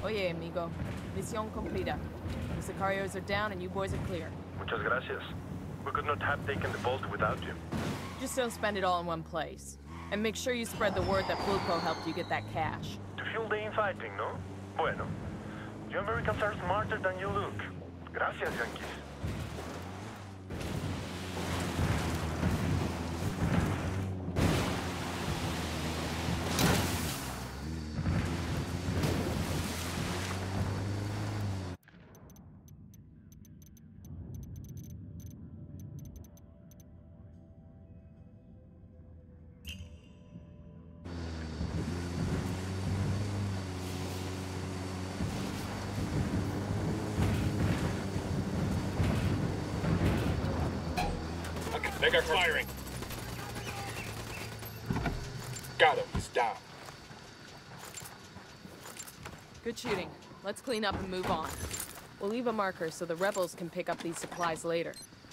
Oye, amigo. Misión cumplida. The Sicarios are down and you boys are clear. Muchas gracias. We could not have taken the vault without you. Just don't spend it all in one place. And make sure you spread the word that Pulpo helped you get that cash. To fuel the infighting, no? Bueno. You Americans are smarter than you look. Gracias, Yankees. They got firing. Got him. He's down. Good shooting. Let's clean up and move on. We'll leave a marker so the rebels can pick up these supplies later.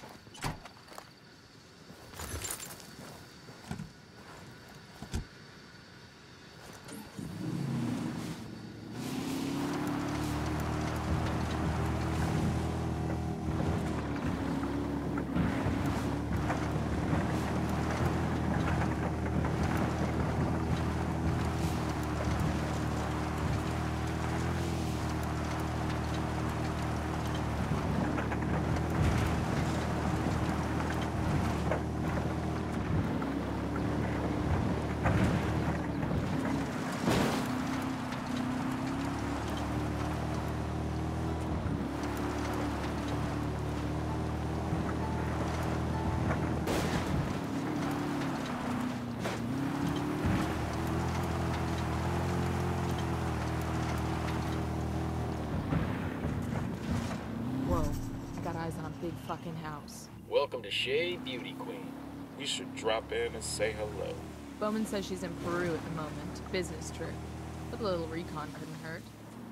Big fucking house. Welcome to Shea, Beauty Queen. We should drop in and say hello. Bowman says she's in Peru at the moment. Business trip. But a little recon couldn't hurt.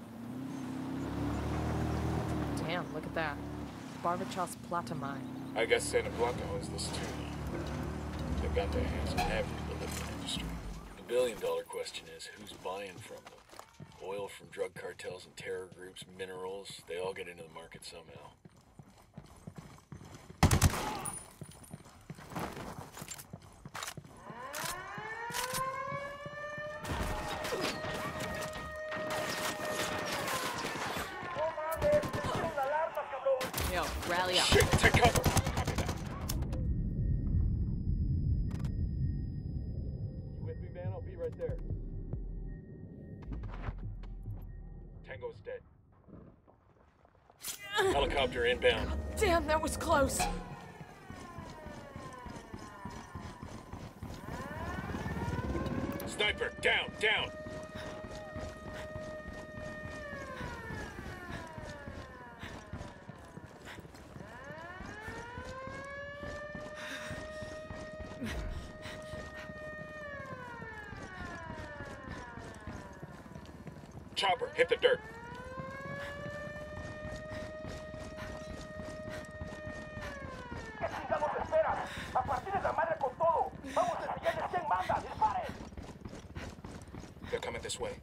Damn, look at that. Barbachos Plata mine. I guess Santa Blanca owns this too. They've got their hands in every lithium industry. The billion-dollar question is, who's buying from them? Oil from drug cartels and terror groups, minerals, they all get into the market somehow. Yo, rally up. Shit, take cover! You with me, man? I'll be right there. Tango's dead. Helicopter inbound. Damn, that was close. Sniper, down, down! Chopper, hit the dirt. They're coming this way.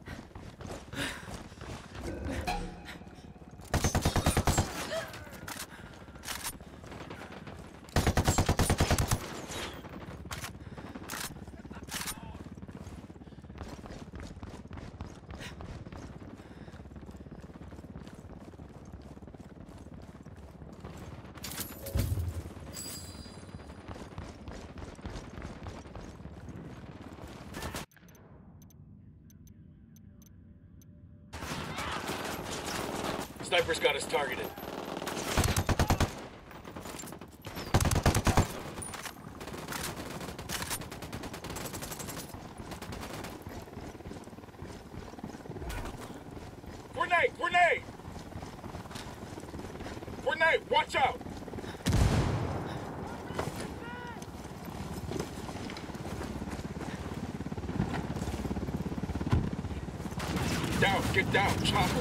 Sniper's got us targeted. Grenade! Grenade! Grenade! Watch out! Down! Get down! Chopper!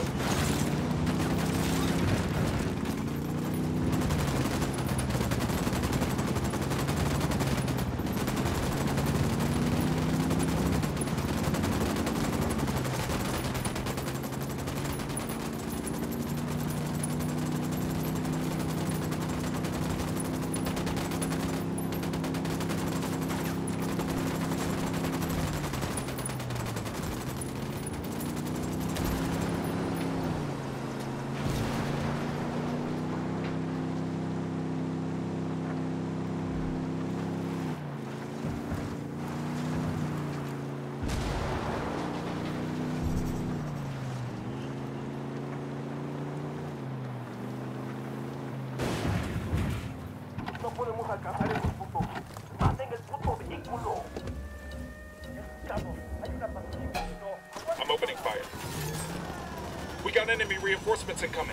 I'm opening fire. We got enemy reinforcements incoming.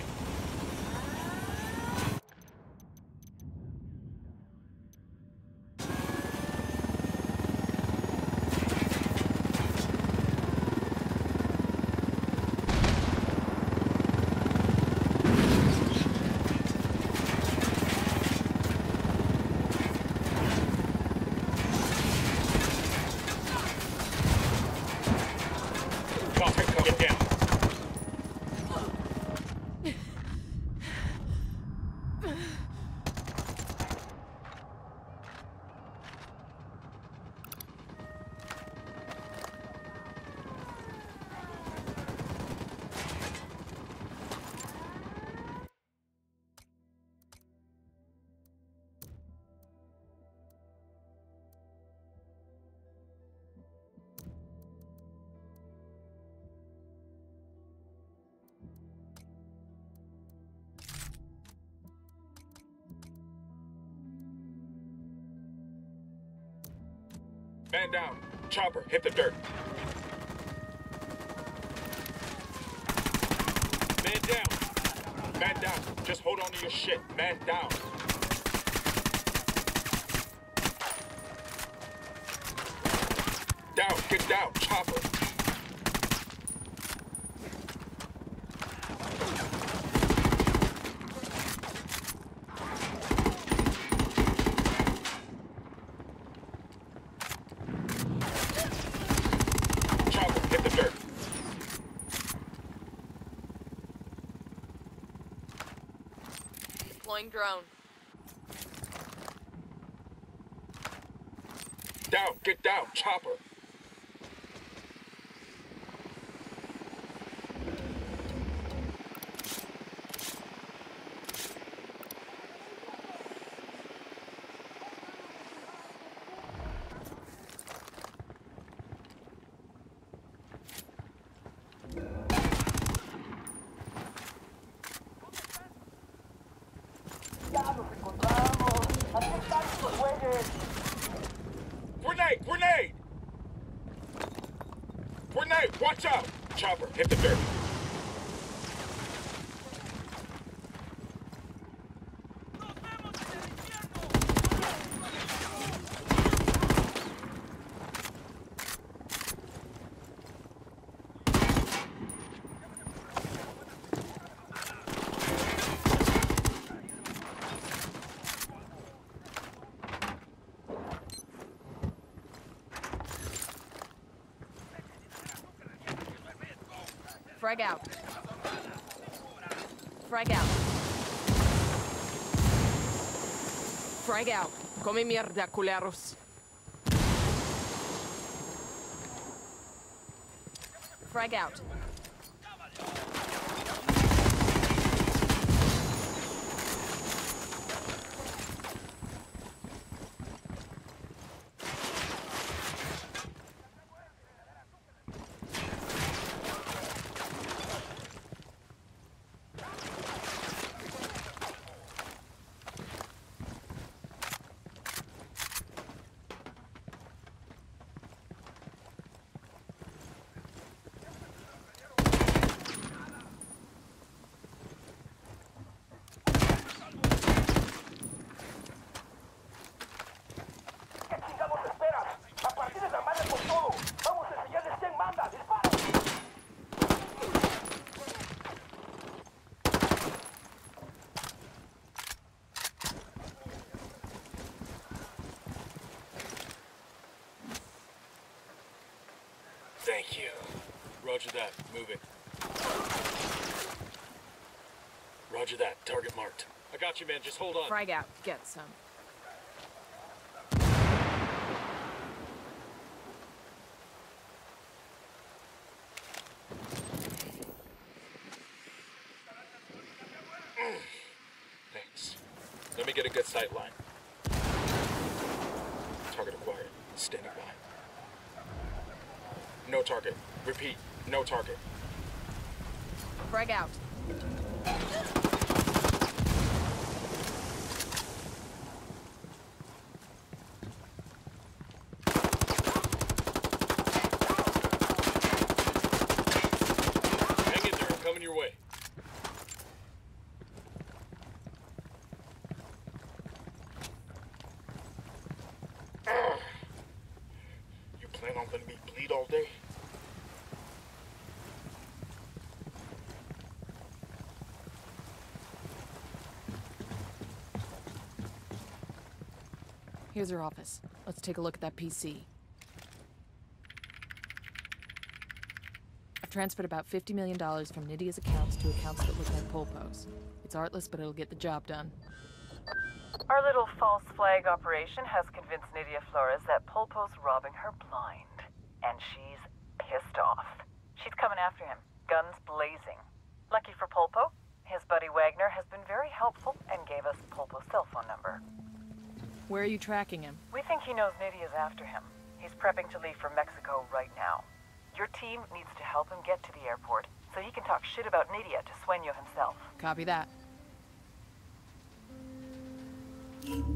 Get down. Man down. Chopper, hit the dirt. Man down. Man down. Just hold on to your shit. Man down. Down. Get down. Chopper. Deploying drone. Down, get down, chopper. Grenade! Grenade! Grenade! Watch out! Chopper, hit the dirt. Frag out. Frag out. Frag out. Come mierda, culeros. Frag out. Thank you. Roger that. Move it. Roger that. Target marked. I got you, man. Just hold on. Frag out. Get some. Thanks. Let me get a good sight line. Target acquired. Standing by. No target. Repeat, no target. Frag out. Here's her office. Let's take a look at that PC. I've transferred about $50 million from Nydia's accounts to accounts that look like Polpo's. It's artless, but it'll get the job done. Our little false flag operation has convinced Nydia Flores that Polpo's robbing her blind. And she's pissed off. She's coming after him, guns blazing. Lucky for Polpo, his buddy Wagner has been very helpful and gave us Polpo's cell phone number. Where are you tracking him? We think he knows Nydia's after him. He's prepping to leave for Mexico right now. Your team needs to help him get to the airport so he can talk shit about Nydia to Sueño himself. Copy that.